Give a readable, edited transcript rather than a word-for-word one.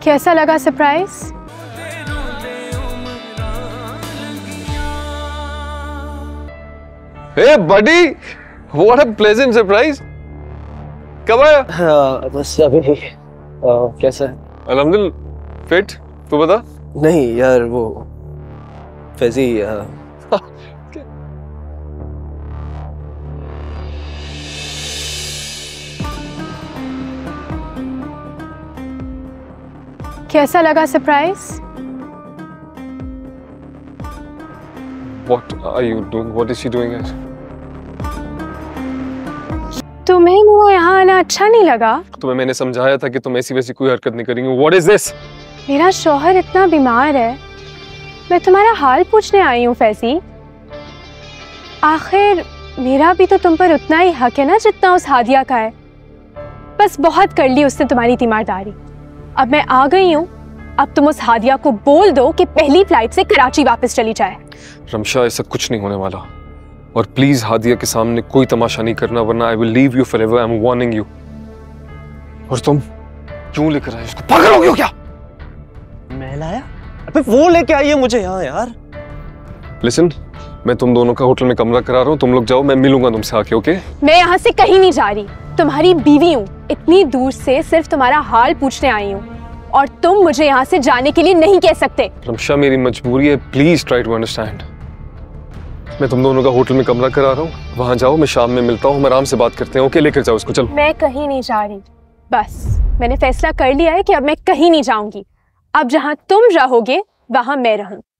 कैसा लगा surprise? Hey buddy, what a pleasant surprise. कब आया? बस अभी कैसा है? अल्हम्दुलिल्लाह फिट। तू बता। नहीं यार वो फैजी कैसा लगा surprise? What are you doing? What is she doing here? तुम्हें मेरा यहाँ आना अच्छा नहीं लगा? तुम्हें मैंने समझाया था कि तुम ऐसी वैसी कोई हरकत नहीं करेंगे। What is this? मेरा शौहर इतना बीमार है, मैं तुम्हारा हाल पूछने आई हूँ फैजी। आखिर मेरा भी तो तुम पर उतना ही हक है ना जितना उस हादिया का है। बस बहुत कर ली उसने तुम्हारी तीमारदारी। अब मैं आ गई हूँ, अब तुम उस हादिया को बोल दो कि पहली फ्लाइट से कराची वापस चली जाए। रमशा, ऐसा कुछ नहीं होने वाला। और प्लीज हादिया के सामने कोई तमाशा नहीं करना, वरना I will leave you forever. I am warning you. और तुम क्यों लेकर आए उसको? पागल हो गए हो क्या? मैं लाया? अबे वो लेके आई है मुझे यहाँ यार। लिसन, मैं तुम दोनों का होटल में कमरा करा रहा हूँ, तुम लोग जाओ, मैं मिलूंगा तुमसे आके। ओके? मैं यहाँ से कहीं नहीं जा रही, तुम्हारी बीवी हूँ। इतनी दूर से सिर्फ तुम्हारा हाल पूछने आई हूँ और तुम मुझे यहाँ से जाने के लिए नहीं कह सकते। रमशा, मेरी मजबूरी है, प्लीज ट्राई टू अंडरस्टैंड। मैं तुम दोनों का होटल में कमरा करा रहा हूँ, वहां जाओ, मैं शाम में मिलता हूँ, हम आराम से बात करते हैं। ओके? लेकर जाओ इसको, चलो। मैं कहीं नहीं जा रही, बस मैंने फैसला कर लिया है कि अब मैं कहीं नहीं जाऊंगी। अब जहाँ तुम रहोगे वहां मैं रहूं।